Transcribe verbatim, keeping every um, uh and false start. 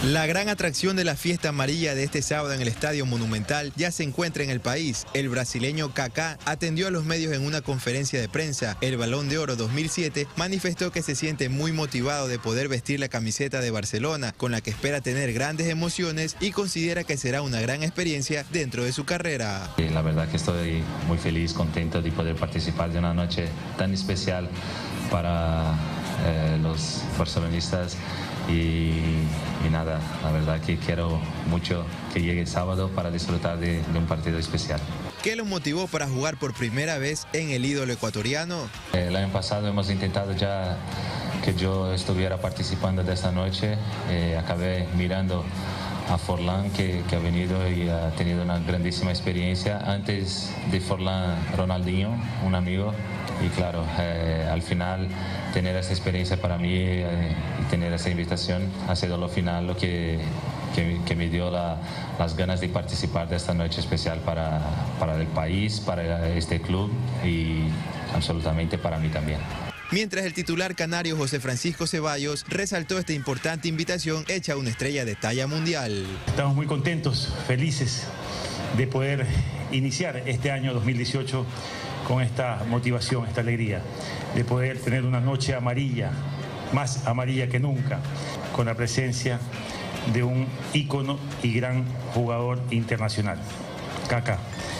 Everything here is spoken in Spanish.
La gran atracción de la fiesta amarilla de este sábado en el Estadio Monumental ya se encuentra en el país. El brasileño Kaká atendió a los medios en una conferencia de prensa. El Balón de Oro dos mil siete manifestó que se siente muy motivado de poder vestir la camiseta de Barcelona, con la que espera tener grandes emociones y considera que será una gran experiencia dentro de su carrera. La verdad que estoy muy feliz, contento de poder participar de una noche tan especial para eh, los barcelonistas. Y, y nada, la verdad que quiero mucho que llegue el sábado para disfrutar de, de un partido especial. ¿Qué lo motivó para jugar por primera vez en el ídolo ecuatoriano? El año pasado hemos intentado ya que yo estuviera participando de esta noche. Eh, acabé mirando a Forlán, que, que ha venido y ha tenido una grandísima experiencia. Antes de Forlán, Ronaldinho, un amigo. Y claro, eh, al final tener esa experiencia para mí eh, y tener esa invitación ha sido lo final lo que, que, que me dio la, las ganas de participar de esta noche especial para, para el país, para este club y absolutamente para mí también. Mientras el titular canario José Francisco Ceballos resaltó esta importante invitación hecha a una estrella de talla mundial. Estamos muy contentos, felices de poder iniciar este año dos mil dieciocho con esta motivación, esta alegría, de poder tener una noche amarilla, más amarilla que nunca, con la presencia de un ícono y gran jugador internacional, Kaká.